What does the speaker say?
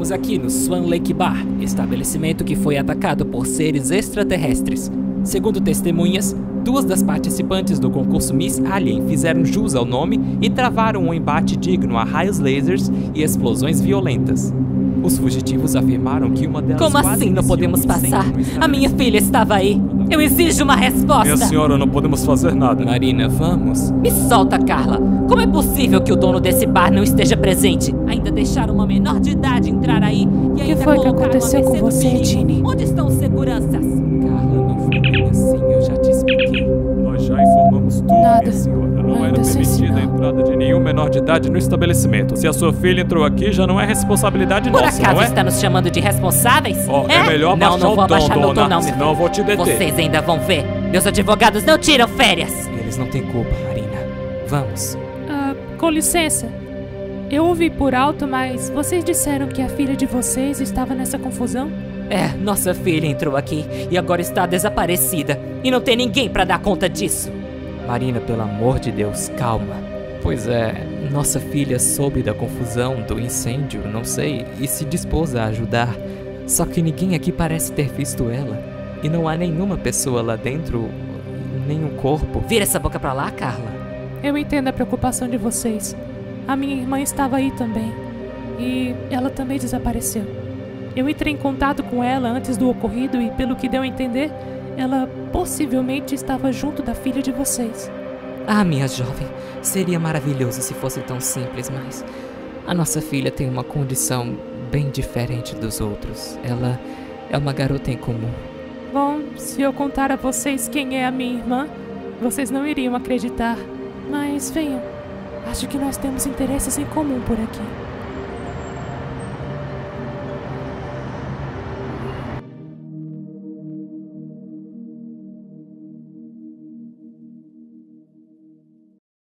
Estamos aqui no Swan Lake Bar, estabelecimento que foi atacado por seres extraterrestres. Segundo testemunhas, 2 das participantes do concurso Miss Alien fizeram jus ao nome e travaram um embate digno a raios lasers e explosões violentas. Os fugitivos afirmaram que uma delas... Como assim não podemos passar? A minha filha estava aí. Eu exijo uma resposta. Minha senhora, não podemos fazer nada. Marina, vamos. Me solta, Carla. Como é possível que o dono desse bar não esteja presente? Ainda deixaram uma menor de idade entrar aí e ainda que foi que colocaram aconteceu a mercê com do você, perigo. Ginny? Onde estão os seguranças? Carla, não foi bem assim, eu já te expliquei. Nós já informamos tudo, Nada. minha senhora. Não Ainda era sem permitida a sinal. entrada de nenhum menor de idade no estabelecimento. Se a sua filha entrou aqui, já não é responsabilidade Por nossa, acaso não é? está nos chamando de responsáveis? Ó, é melhor não, abaixar não vou o tom, abaixar meu tom dona, não, meu senão eu vou te deter. Vocês ainda vão ver. Meus advogados não tiram férias. Eles não têm culpa, Marina. Vamos. Com licença. Eu ouvi por alto, mas vocês disseram que a filha de vocês estava nessa confusão? É, nossa filha entrou aqui e agora está desaparecida. E não tem ninguém pra dar conta disso. Marina, pelo amor de Deus, calma. Pois é, nossa filha soube da confusão, do incêndio, não sei, e se dispôs a ajudar. Só que ninguém aqui parece ter visto ela. E não há nenhuma pessoa lá dentro, nenhum corpo. Vira essa boca pra lá, Carla. Eu entendo a preocupação de vocês. A minha irmã estava aí também. E ela também desapareceu. Eu entrei em contato com ela antes do ocorrido e, pelo que deu a entender, ela possivelmente estava junto da filha de vocês. Ah, minha jovem, seria maravilhoso se fosse tão simples, mas a nossa filha tem uma condição bem diferente dos outros. Ela é uma garota incomum. Bom, se eu contar a vocês quem é a minha irmã, vocês não iriam acreditar. Mas venham, acho que nós temos interesses em comum por aqui.